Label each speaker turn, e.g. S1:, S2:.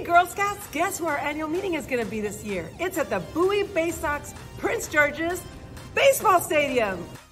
S1: Girl Scouts, guess who our annual meeting is going to be this year? It's at the Bowie Baysox Prince George's Baseball Stadium.